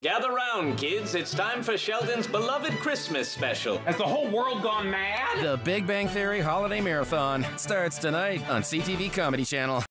Gather round, kids. It's time for Sheldon's beloved Christmas special. Has the whole world gone mad? The Big Bang Theory Holiday Marathon starts tonight on CTV Comedy Channel.